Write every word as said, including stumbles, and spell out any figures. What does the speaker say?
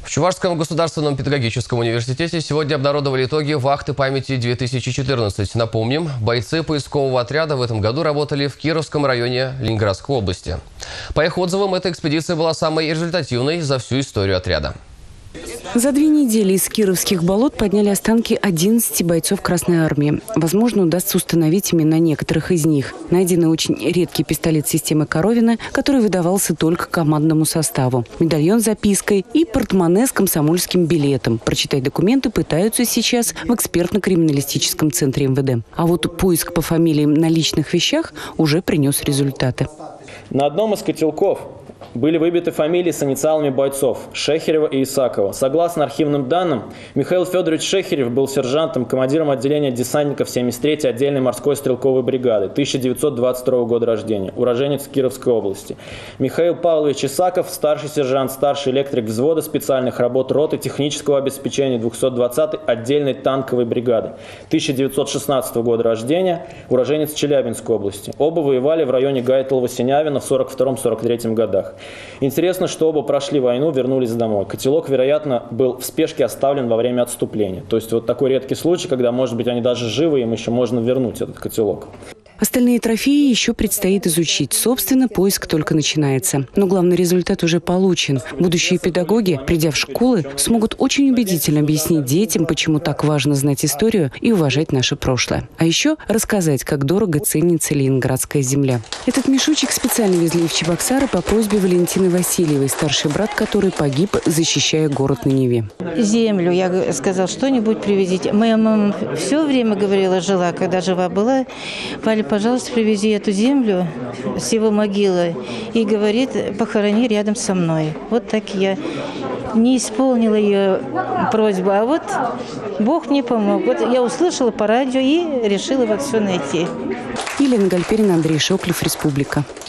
В Чувашском государственном педагогическом университете сегодня обнародовали итоги вахты памяти две тысячи четырнадцать. Напомним, бойцы поискового отряда в этом году работали в Кировском районе Ленинградской области. По их отзывам, эта экспедиция была самой результативной за всю историю отряда. За две недели из Кировских болот подняли останки одиннадцати бойцов Красной Армии. Возможно, удастся установить имена некоторых из них. Найден очень редкий пистолет системы Коровина, который выдавался только командному составу. Медальон с запиской и портмоне с комсомольским билетом. Прочитать документы пытаются сейчас в экспертно-криминалистическом центре эм вэ дэ. А вот поиск по фамилиям на личных вещах уже принес результаты. На одном из котелков были выбиты фамилии с инициалами бойцов Шехерева и Исакова. Согласно архивным данным, Михаил Федорович Шехерев был сержантом, командиром отделения десантников семьдесят третьей отдельной морской стрелковой бригады, тысяча девятьсот двадцать второго года рождения, уроженец Кировской области. Михаил Павлович Исаков, старший сержант, старший электрик взвода специальных работ роты технического обеспечения двухсот двадцатой отдельной танковой бригады, тысяча девятьсот шестнадцатого года рождения, уроженец Челябинской области. Оба воевали в районе Гайтолова-Синявина в сорок втором — сорок третьем годах. Интересно, что оба прошли войну, вернулись домой. Котелок, вероятно, был в спешке оставлен во время отступления. То есть вот такой редкий случай, когда, может быть, они даже живы, им еще можно вернуть этот котелок. Остальные трофеи еще предстоит изучить. Собственно, поиск только начинается. Но главный результат уже получен. Будущие педагоги, придя в школы, смогут очень убедительно объяснить детям, почему так важно знать историю и уважать наше прошлое. А еще рассказать, как дорого ценится ленинградская земля. Этот мешочек специально везли в Чебоксары по просьбе Валентины Васильевой, старший брат которой погиб, защищая город на Неве. Землю, я сказал, что-нибудь привезите. Моя мама все время говорила, жила, когда жива была, Валя, пожалуйста, привези эту землю с его могилы и, говорит, похорони рядом со мной. Вот так я не исполнила ее просьбу, а вот Бог мне помог. Вот я услышала по радио и решила вот все найти. Елена Гальперина, Андрей Шоклев, Республика.